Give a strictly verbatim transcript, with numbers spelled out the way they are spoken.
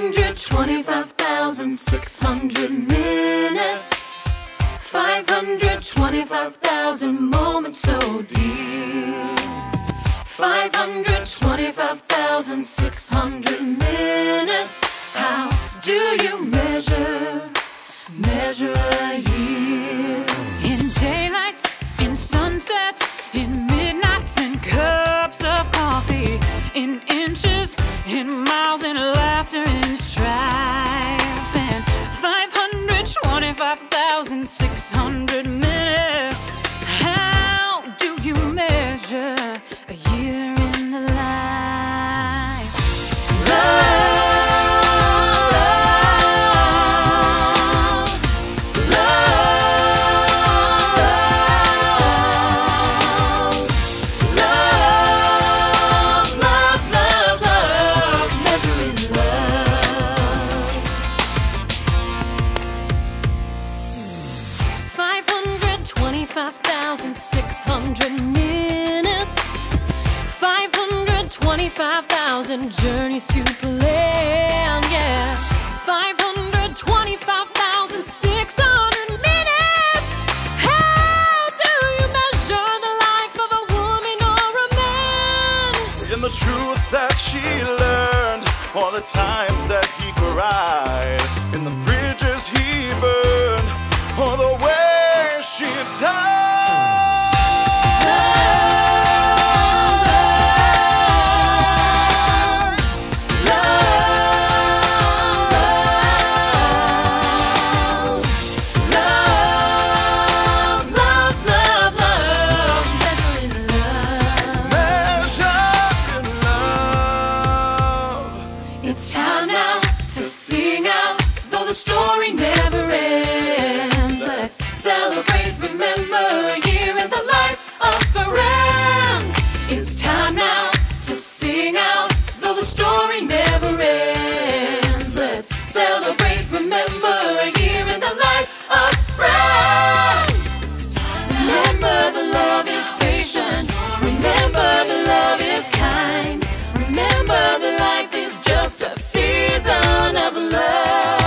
hundred twenty-five thousand six hundred minutes, five hundred twenty-five thousand moments so dear, five hundred twenty-five thousand six hundred minutes. How do you measure, measure a year? In daylight, in sunsets, in midnights and cups of coffee, in inches, in miles, in laughter, in strife, and five hundred twenty-five thousand six hundred minutes. How do you measure a year in the life? Love, love, love, love, love, love, measuring love. five hundred twenty-five thousand six hundred minutes, five hundred twenty-five thousand journeys to plan, yeah. five hundred twenty-five thousand six hundred minutes. How do you measure the life of a woman or a man? In the truth that she learned, all the times that he cried, in the bridges he burned, all the ways she died. It's time now to sing out, though the story never ends. Let's celebrate, remember a year in the life of friends. It's time now to sing out, though the story never ends. Let's celebrate, remember a year in the life of friends. Remember the love is patient, remember the love is kind, remember the life is just a season of love.